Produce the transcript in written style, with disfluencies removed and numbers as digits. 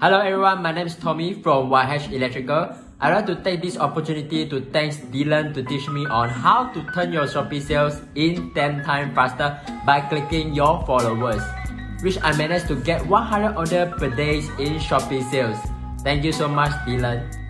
Hello everyone, my name is Tommy from YH Electrical. I'd like to take this opportunity to thank Dylan to teach me on how to turn your Shopee sales in 10 times faster by clicking your followers, which I managed to get 100 orders per day in Shopee sales. Thank you so much, Dylan.